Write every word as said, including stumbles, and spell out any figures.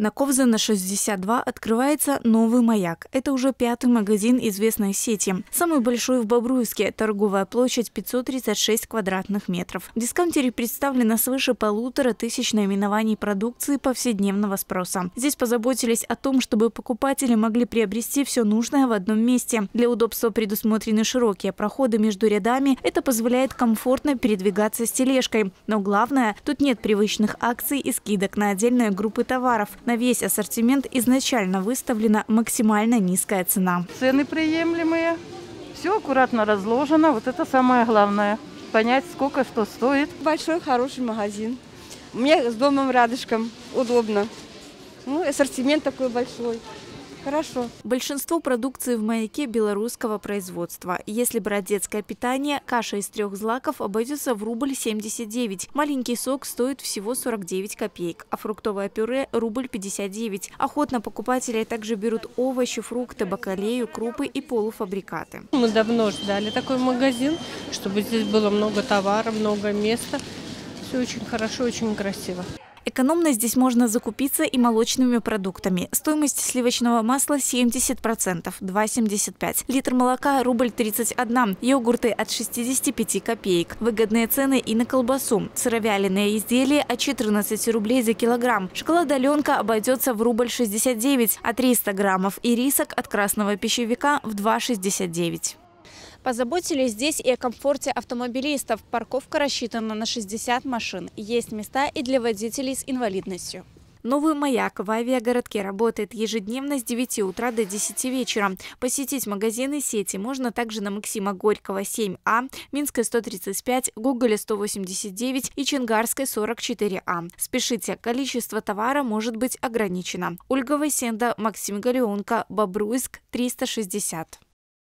На Ковзана шестьдесят два открывается новый «Маяк». Это уже пятый магазин известной сети. Самый большой в Бобруйске. Торговая площадь пятьсот тридцать шесть квадратных метров. В дискаунтере представлено свыше полутора тысяч наименований продукции повседневного спроса. Здесь позаботились о том, чтобы покупатели могли приобрести все нужное в одном месте. Для удобства предусмотрены широкие проходы между рядами. Это позволяет комфортно передвигаться с тележкой. Но главное, тут нет привычных акций и скидок на отдельные группы товаров. На весь ассортимент изначально выставлена максимально низкая цена. Цены приемлемые, все аккуратно разложено. Вот это самое главное. Понять, сколько что стоит. Большой, хороший магазин. Мне с домом рядышком удобно. Ну, ассортимент такой большой. Хорошо. Большинство продукции в «Маяке» белорусского производства. Если брать детское питание, каша из трех злаков обойдется в рубль семьдесят девять. Маленький сок стоит всего сорок девять копеек, а фруктовое пюре – рубль пятьдесят девять. Охотно покупатели также берут овощи, фрукты, бакалею, крупы и полуфабрикаты. Мы давно ждали такой магазин, чтобы здесь было много товара, много места. Все очень хорошо, очень красиво. Экономно здесь можно закупиться и молочными продуктами. Стоимость сливочного масла семьдесят процентов, два семьдесят пять. Литр молока – рубль тридцать один. Йогурты от шестидесяти пяти копеек. Выгодные цены и на колбасу. Сыровяленые изделия от четырнадцати рублей за килограмм. Шоколад Аленка обойдется в рубль шестьдесят девять, а триста граммов ирисок от красного пищевика в два шестьдесят девять. Позаботились здесь и о комфорте автомобилистов. Парковка рассчитана на шестьдесят машин. Есть места и для водителей с инвалидностью. Новый «Маяк» в авиагородке работает ежедневно с девяти утра до десяти вечера. Посетить магазины сети можно также на Максима Горького семь А, Минской сто тридцать пять, Гоголя сто восемьдесят девять и Чонгарской сорок четыре А. Спешите, количество товара может быть ограничено. Ольга Васенда, Максим Галеонко, Бобруйск, триста шестьдесят.